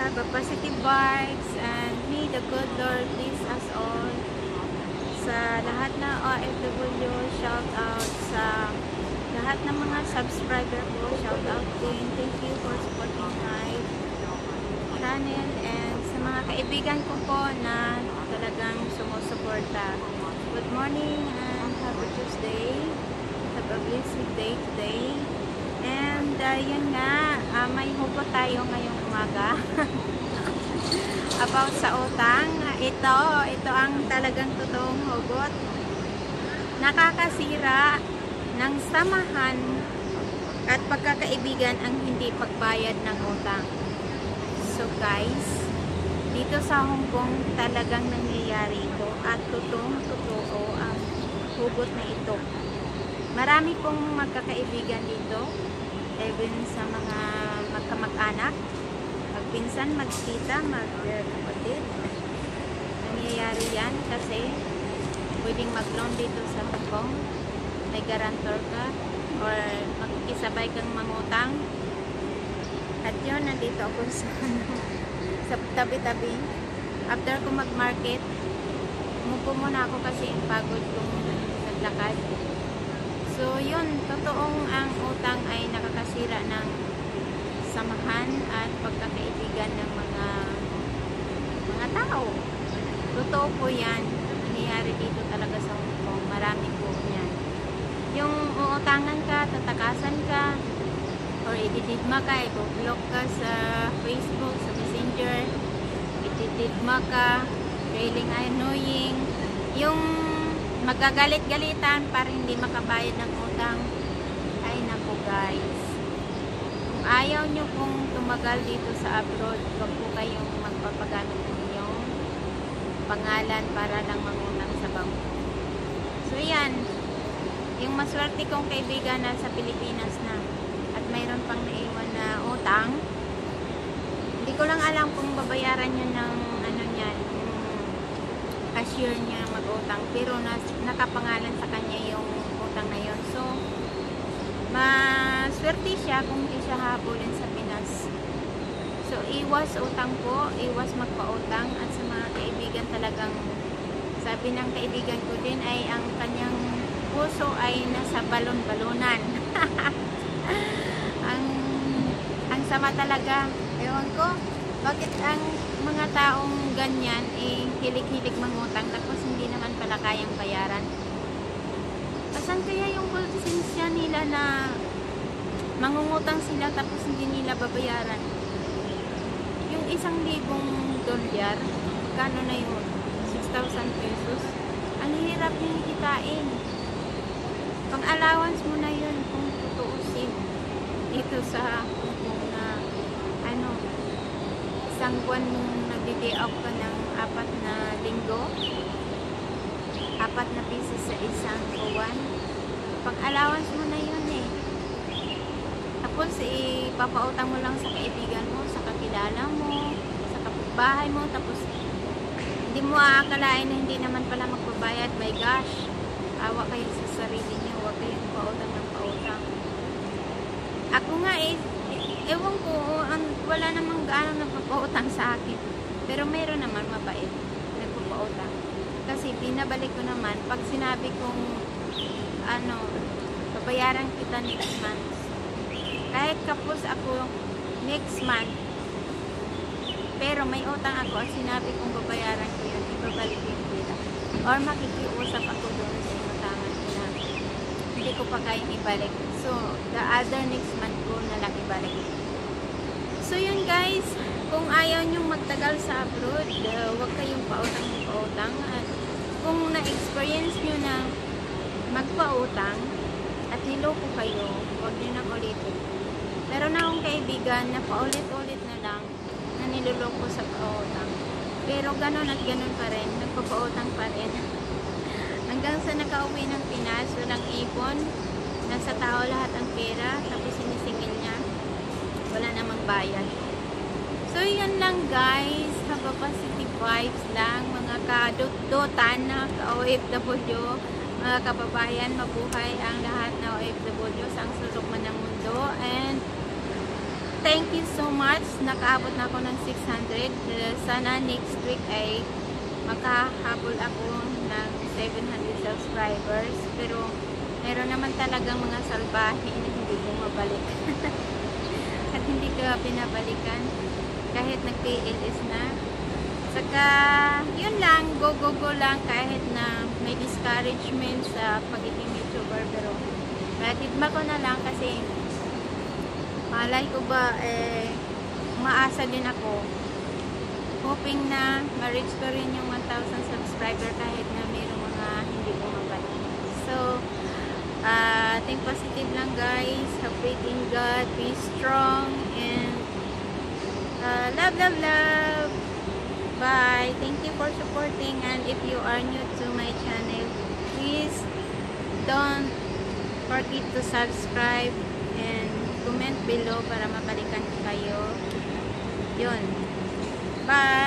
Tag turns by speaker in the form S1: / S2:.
S1: have a positive vibes, and may the good Lord bless us all. Sa lahat na OFW, shout out sa lahat ng mga subscriber ko, shout out din. Thank you for supporting my channel, and sa mga kaibigan ko po na talagang sumusuporta. Good morning and have a Tuesday. Have a blessed day today. And yun nga, may hugot tayo ngayong umaga about sa utang. Ito ang talagang totoong hugot. Nakakasira ng samahan at pagkakaibigan ang hindi pagbayad ng utang. So guys, dito sa Hong Kong talagang nangyayari ito at totoong-totoo ang hugot na ito. Marami pong magkakaibigan dito, even sa mga magkamag-anak, magpinsan, magtita, magkapatid. Nangyayari yan kasi pwedeng mag-loan dito sa Hong Kong, may guarantor ka, or magkikisabay kang mangutang. At yun, nandito ako sa tabi-tabi. After ko mag-market, umupo muna ako kasi pagod kong naglakad. So yun, totoong ang utang ay nakakasira ng samahan at pagkakaibigan ng mga tao. Totoo po yan. Nangyayari dito talaga sa Hong Kong. Marami po yan. Yung uutangan ka, tatakasan ka, or idididma ka, i-block ka sa Facebook, sa Messenger, idididma ka, feeling annoying, yung magagalit-galitan para hindi makabayad ng utang. Ay naku guys, kung ayaw nyo pong tumagal dito sa abroad, huwag po kayong magpapagamit ng inyong pangalan para lang mangutang sa bangko. So yan, yung maswerte kong kaibigan na sa Pilipinas na at mayroon pang naiwan na utang, hindi ko lang alam kung babayaran nyo ng ano niyan, yung cashier niya mag-utang, pero nakapangalan sa kanya yung utang na yun. So maswerte siya kung di siya habulin sa Pinas. So iwas utang po, iwas magpa-utang. At sa mga kaibigan talagang, sabi ng kaibigan ko din ay ang kanyang puso ay nasa balon-balunan. ang sama talaga. Ewan ko, bakit ang mga taong ganyan hilig-hilig mangutang tapos hindi naman pala kayang bayaran. Asan kaya yung konsensya nila na mangungutang sila tapos hindi nila babayaran? Yung $1,000, kano na yun? 6,000 pesos. Ang hirap yung kitain. Pang-allowance mo na yun kung tutuusin dito sa Hong Kong na ano, isang buwan mong nagdi-day off ka ng 4 na linggo, 4 na pieces sa isang buwan. Pang-allowance mo na yun eh. Tapos ipapautang mo lang sa kaibigan mo, sa kakilala mo, sa kapitbahay mo, tapos hindi mo aakalain na hindi naman pala magbabayad. My gosh, awa kayo sa sarili niyo, huwag kayong pautang ng pautang. Ako nga ewan ko, wala namang gaano nagpapautang sa akin, pero mayroon naman mabait nagpapautang. Kasi binabalik ko naman pag sinabi kong ano, babayaran kita next month, kahit kapos ako next month, pero may utang ako at sinabi kong babayaran ko yun, ibabalik yung pera, or makikiusap ako doon sa inutangan ko na hindi ko pa kayang ibalik. So the other next month ko na lang ibalik. So yun guys, kung ayaw nyong magtagal sa abroad, huwag kayong pautang. At kung na-experience nyo na magpautang at niloko kayo, huwag nyo nang ulitin. Meron na akong kaibigan na paulit-ulit na lang na niloloko sa pautang, pero ganon at ganon pa rin, nagpapautang pa rin. Hanggang sa nakauwi ng Pinas, walang ipon, nasa tao lahat ang pera, tapos sinisingil niya, wala namang bayad. So yun lang guys, have a positive vibes lang, mga kadutan na ka-OFW, mga kababayan, mabuhay ang lahat na OFW sa ang sulok man ng mundo. And thank you so much. Nakaabot na ako ng 600. Sana next week ay makahabol ako ng 700 subscribers. Pero meron naman talagang mga salbahe na hindi bumabalik. At hindi ko pinabalikan kahit nag-PLS na. Saka yun lang, go lang kahit na may discouragement sa pagiging YouTuber. Pero matidma ko na lang kasi malay ko ba umaasa din ako, hoping na ma-reach ko rin yung 1,000 subscriber kahit na mayroong mga hindi bumabalik. So think positive lang guys, have faith in God, be strong, and love. Bye. Thank you for supporting, and if you are new to my channel, please don't forget to subscribe and comment below para mabalikan ko kayo. Yun. Bye!